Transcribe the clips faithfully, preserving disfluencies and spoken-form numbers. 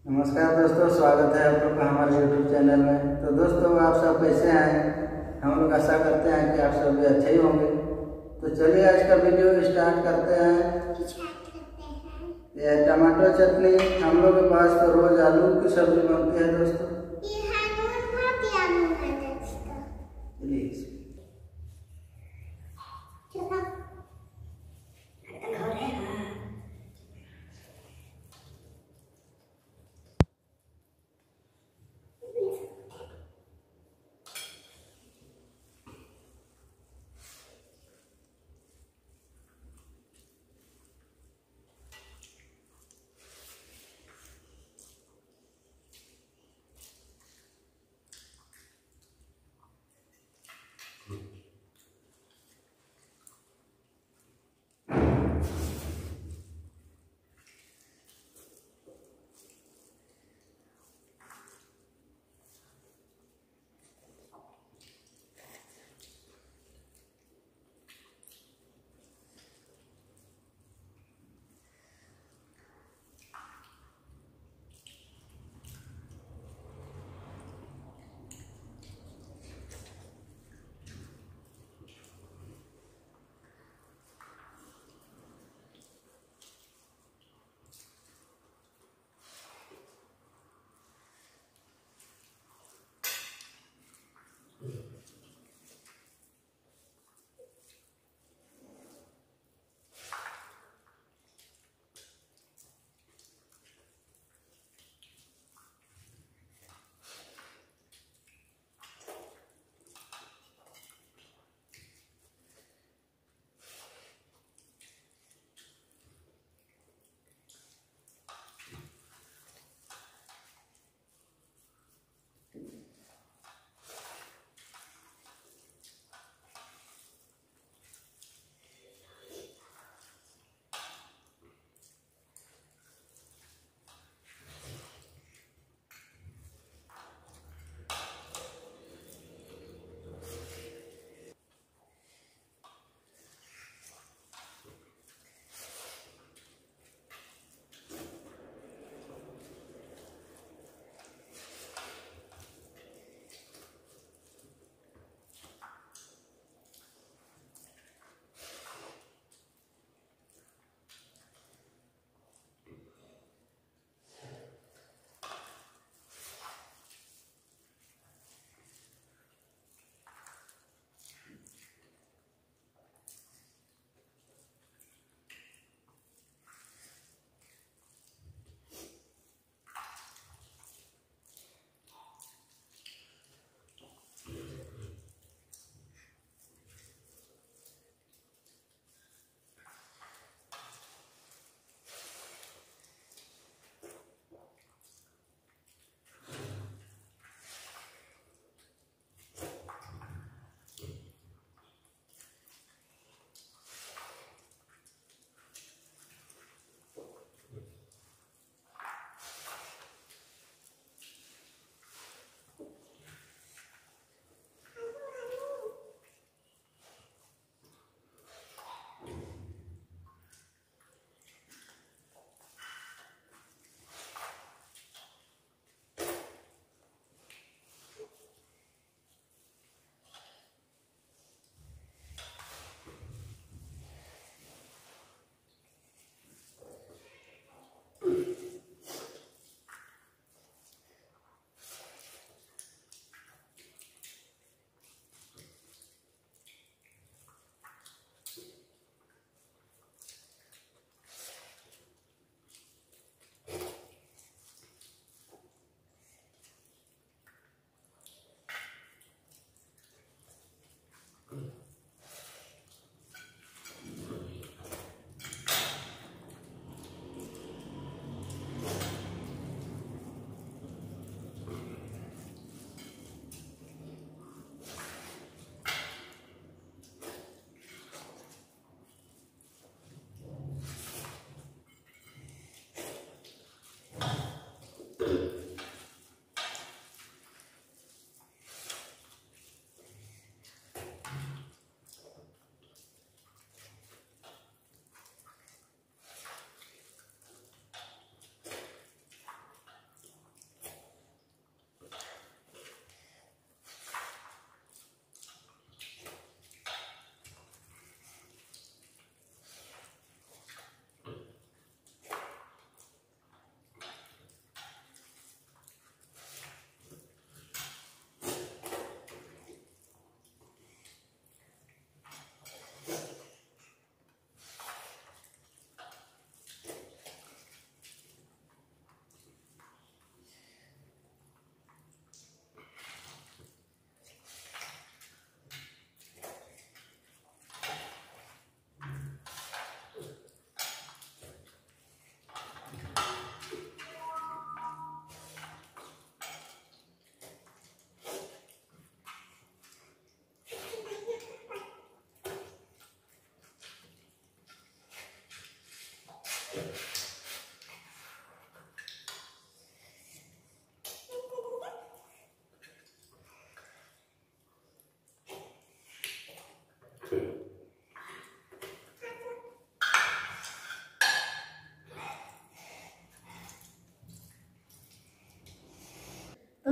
नमस्कार दोस्तों, स्वागत है आप लोग का हमारे यूट्यूब चैनल में। तो दोस्तों, आप सब कैसे हैं? हम लोग आशा करते हैं कि आप सब भी अच्छे ही होंगे। तो चलिए आज का वीडियो स्टार्ट करते हैं। ये टमाटर चटनी हम लोग के पास तो रोज आलू की सब्जी बनती है दोस्तों।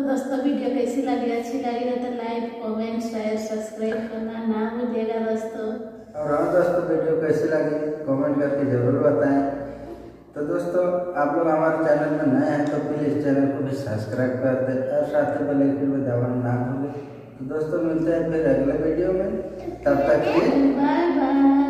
तो दोस्तों वीडियो कैसी लगी, अच्छी लगी हो तो लाइक कमेंट शेयर सब्सक्राइब करना ना भूलिएगा दोस्तों। और हाँ दोस्तों, वीडियो कैसी लगी कमेंट करके जरूर बताएं। तो दोस्तों आप लोग हमारे चैनल में नए हैं तो प्लीज़ चैनल को भी सब्सक्राइब कर दें और साथ ही बेल आइकन में दबाना ना भूलें। तो दोस्तों मिलते हैं फिर अगले वीडियो में, तब तक के लिए बाय बाय।